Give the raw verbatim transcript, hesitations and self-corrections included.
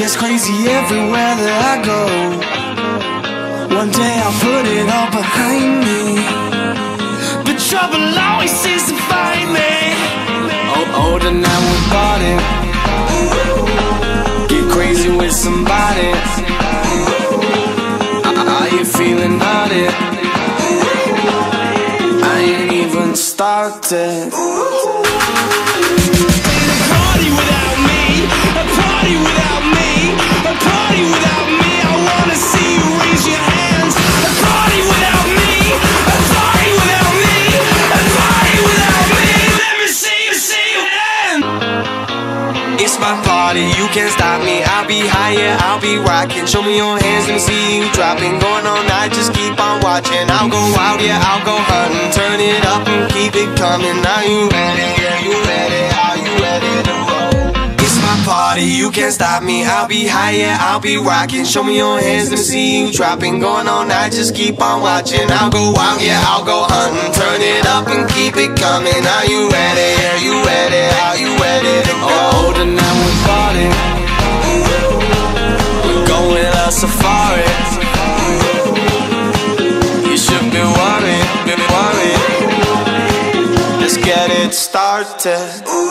gets crazy everywhere that I go. One day I'll put it all behind me, but trouble always seems to find me. Oh, older now we're partying, get crazy with somebody. Are you feeling naughty? I ain't even started. It's my party, you can't stop me. I'll be high, yeah, I'll be rocking. Show me your hands, let me see you dropping. Going all night, just keep on watching. I'll go out, yeah, I'll go hunting. Turn it up and keep it coming. Are you ready? Yeah, you ready? Are you ready to roll? It's my party, you can't stop me. I'll be high, yeah, I'll be rocking. Show me your hands, let me see you dropping. Going all night, just keep on watching. I'll go out, yeah, I'll go hunting. Turn it up and keep it coming. Are you ready? Are you ready? Are you ready to go? Older now we're partying, we're going on safari. You should be worried, be worried. Let's get it started.